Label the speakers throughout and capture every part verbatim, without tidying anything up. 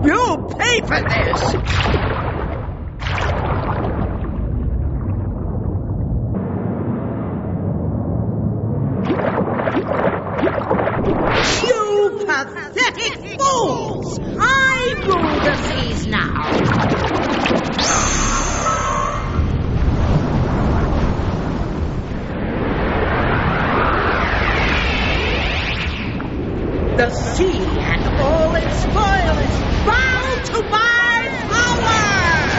Speaker 1: You'll pay for this! You pathetic fools! I rule the seas now! The sea and all its spoils bow to my power!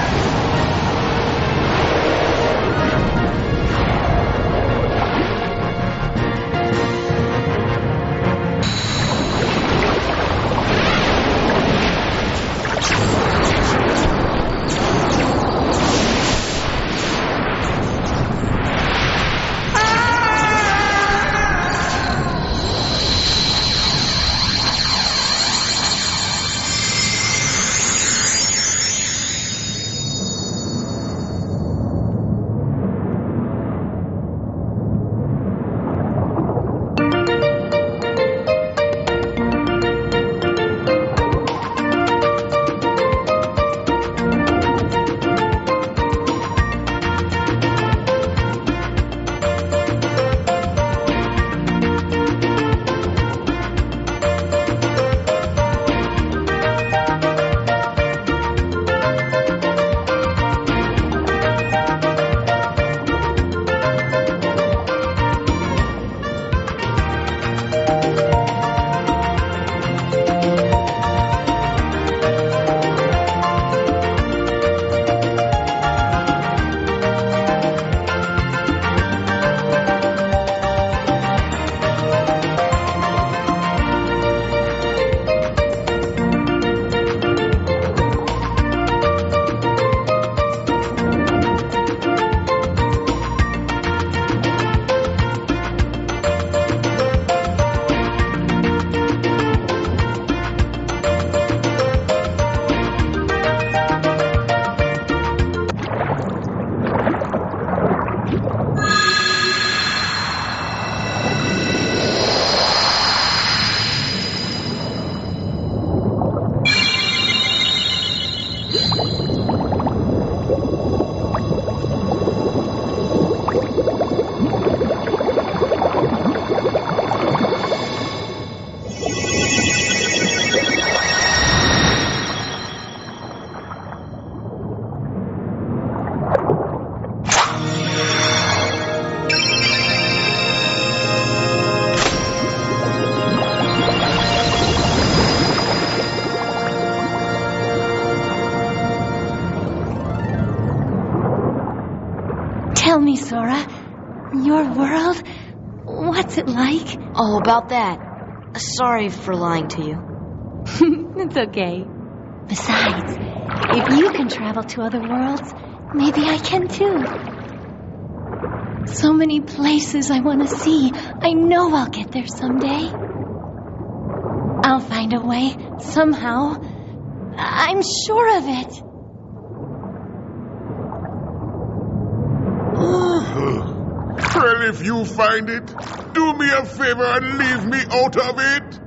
Speaker 2: Tell me, Sora, your world, what's it like?
Speaker 3: All about that. Sorry for lying to you.
Speaker 2: It's okay. Besides, if you can travel to other worlds, maybe I can too. So many places I want to see. I know I'll get there someday. I'll find a way, somehow. I'm sure of it.
Speaker 4: Well, if you find it, do me a favor and leave me out of it.